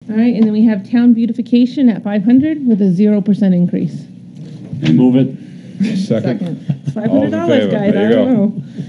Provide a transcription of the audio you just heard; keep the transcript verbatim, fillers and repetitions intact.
All right, and then we have town beautification at five hundred with a zero percent increase. Move it. Second. Five hundred All dollars, in favor. guys. There I you don't go. know.